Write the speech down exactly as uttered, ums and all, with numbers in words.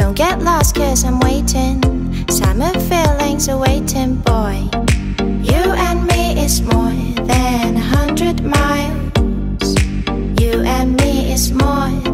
Don't get lost cause I'm waiting. Summer feelings are waiting, boy. You and me is more than a hundred miles. You and me is more